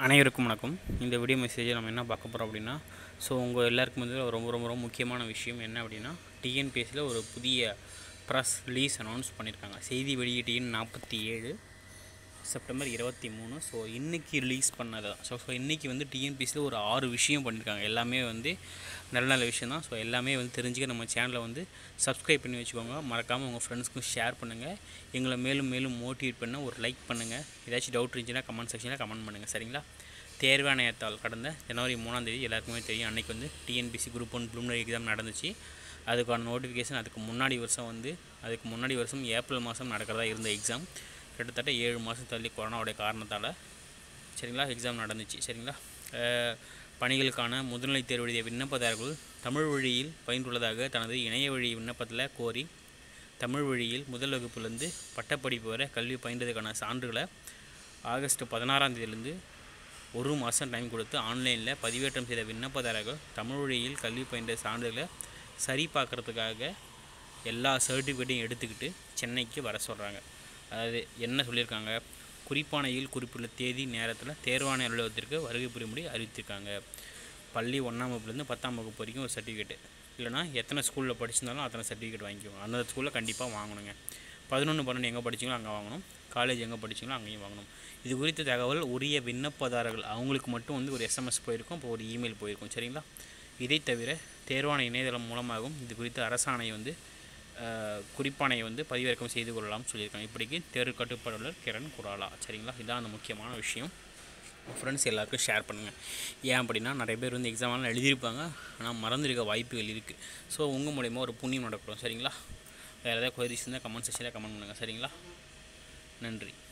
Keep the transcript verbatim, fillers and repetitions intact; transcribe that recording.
அனைவருக்கும் வணக்கம். இந்த வீடியோ மெசேஜை நம்ம என்ன பார்க்க போகிறோம் அப்படின்னா, ஸோ உங்கள் எல்லாருக்கும் வந்து ரொம்ப ரொம்ப ரொம்ப முக்கியமான விஷயம் என்ன அப்படின்னா, டிஎன்பிஎஸ்சியில் ஒரு புதிய ப்ரெஸ் ரிலீஸ் அனௌன்ஸ் பண்ணியிருக்காங்க. செய்தி வெளியீட்டு எண் நாற்பத்தி ஏழு செப்டம்பர் இருபத்தி மூணு. ஸோ இன்றைக்கி ரிலீஸ் பண்ணது தான். ஸோ ஸோ இன்றைக்கி வந்து டிஎன்பிஎஸ்சியில் ஒரு ஆறு விஷயம் பண்ணியிருக்காங்க. எல்லாமே வந்து நல்ல நல்ல விஷயம் தான். ஸோ எல்லாமே வந்து தெரிஞ்சுக்க நம்ம சேனலை வந்து சப்ஸ்கிரைப் பண்ணி வச்சுக்கோங்க. மறக்காமல் உங்கள் ஃப்ரெண்ட்ஸ்க்கும் ஷேர் பண்ணுங்கள். எங்களை மேலும் மேலும் மோட்டிவேட் பண்ண ஒரு லைக் பண்ணுங்கள். ஏதாச்சும் டவுட் இருந்துச்சுன்னா கமெண்ட் செக்ஷனில் கமெண்ட் பண்ணுங்கள். சரிங்களா? தேர்வாணையத்தால் கடந்த ஜனவரி மூணாம் தேதி எல்லாருக்குமே தெரியும். அன்றைக்கி வந்து TNPSC group one preliminary exam நடந்துச்சு. அதுக்கான நோட்டிஃபிகேஷன் அதுக்கு முன்னாடி வருஷம் வந்து அதுக்கு முன்னாடி வருஷம் ஏப்ரல் மாதம் நடக்கிறதா இருந்த எக்ஸாம் கிட்டத்தட்ட ஏழு மாதம் தள்ளி கொரோனாவுடைய காரணத்தால் சரிங்களா எக்ஸாம் நடந்துச்சு. சரிங்களா? பணிகளுக்கான முதுநிலை தேர்வு எழுதிய விண்ணப்பதாரர்கள் தமிழ் வழியில் பயின்றுள்ளதாக தனது இணைய வழி விண்ணப்பத்தில் கோரி தமிழ் வழியில் முதல் வகுப்புலேருந்து பட்டப்படிப்பு வரை கல்வி பயின்றதுக்கான சான்றுகளை ஆகஸ்ட் பதினாறாம் தேதியிலேருந்து ஒரு மாதம் டைம் கொடுத்து ஆன்லைனில் பதிவேற்றம் செய்த விண்ணப்பதாரர்கள் தமிழ் வழியில் கல்வி பயின்ற சான்றுகளை சரி பார்க்குறதுக்காக எல்லா சர்டிஃபிகேட்டையும் எடுத்துக்கிட்டு சென்னைக்கு வர சொல்கிறாங்க. அதாவது என்ன சொல்லியிருக்காங்க, குறிப்பானையில் குறிப்பிட்ட தேதி நேரத்தில் தேர்வாணைய அலுவலகத்திற்கு வருகை புரியும்படி அறிவித்திருக்காங்க. பள்ளி ஒன்றாம் வகுப்புலேருந்து பத்தாம் வகுப்பு வரைக்கும் ஒரு சர்டிஃபிகேட்டு, இல்லைனா எத்தனை ஸ்கூலில் படிச்சிருந்தாலும் அத்தனை சர்டிஃபிகேட் வாங்கிக்குவோம். அந்த ஸ்கூலில் கண்டிப்பாக வாங்கணுங்க. பதினொன்று பன்னெண்டு எங்கே படிச்சிங்களோ அங்கே வாங்கணும். காலேஜ் எங்கே படிச்சிங்களோ அங்கேயும் வாங்கணும். இது குறித்த தகவல் உரிய விண்ணப்பதாரர்கள் அவங்களுக்கு மட்டும் வந்து ஒரு எஸ்எம்எஸ் போயிருக்கும், இப்போ ஒரு இமெயில் போயிருக்கும். சரிங்களா? இதை தவிர தேர்வாணை இணையதளம் மூலமாகவும் இது குறித்த அரசாணை வந்து குறிப்பானையை வந்து பதிவிறக்கம் செய்து கொள்ளலாம்னு சொல்லியிருக்காங்க. இப்படிக்கு தேர்வு கட்டுப்பாட்டாளர் கிரண் குராலா. சரிங்களா? இதுதான் அந்த முக்கியமான விஷயம். ஃப்ரெண்ட்ஸ் எல்லாருக்கும் ஷேர் பண்ணுங்கள். ஏன் அப்படின்னா நிறைய பேர் வந்து எக்ஸாம்லாம் எழுதியிருப்பாங்க, ஆனால் மறந்துருக்க வாய்ப்புகள் இருக்குது. ஸோ உங்கள் மூலயமா ஒரு புண்ணியம் நடக்கும். சரிங்களா? வேறு ஏதாவது கொயரிஸ் இருந்தால் கமெண்ட் செக்ஷனில் கமெண்ட் பண்ணுங்கள். சரிங்களா? நன்றி.